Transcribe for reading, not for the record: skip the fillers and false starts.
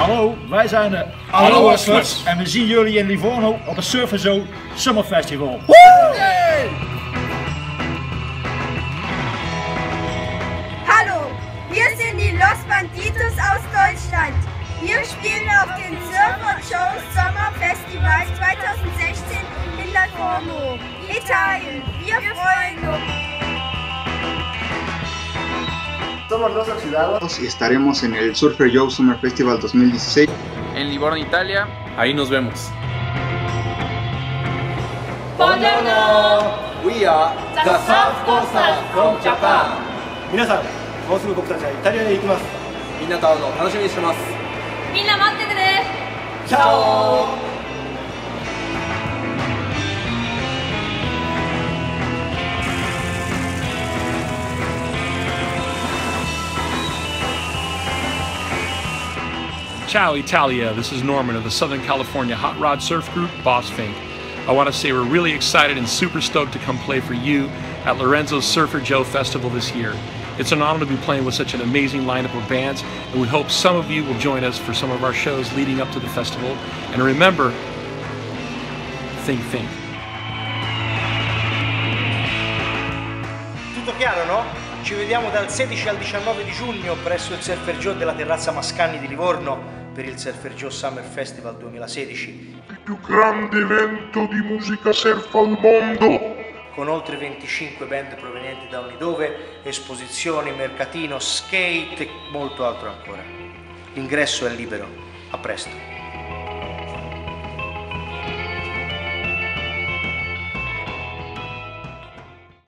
Hallo, wij zijn de Aloha Sluts en we zien jullie in Livorno op het Surfer Zoo Summer Festival. Hallo, wir sind die Los Banditos aus Deutschland. Wir spielen auf dem Surfer Show Summer Festival 2016 in Livorno, Italien. Wir freuen uns. Somos Los Oxidados y estaremos en el Surfer Joe Summer Festival 2016 en Livorno, Italia. Ahí nos vemos. Buongiorno! We are the Surf Coasters from Japan. 皆さん、もうすぐ僕たちはイタリアへ行きます。 みんなと会うのを楽しみにしてます。 みんな待っててね。 チャオ。 Ciao Italia, this is Norman of the Southern California Hot Rod Surf Group, Boss Fink. I want to say we're really excited and super stoked to come play for you at Lorenzo's Surfer Joe Festival this year. It's an honor to be playing with such an amazing lineup of bands, and we hope some of you will join us for some of our shows leading up to the festival. And remember, think. Tutto chiaro, no? Ci vediamo dal 16 al 19 di giugno presso il Surfer Joe della Terrazza Mascagni di Livorno per il Surfer Joe Summer Festival 2016. Il più grande evento di musica surf al mondo! Con oltre 25 band provenienti da ogni dove, esposizioni, mercatino, skate e molto altro ancora. L'ingresso è libero. A presto!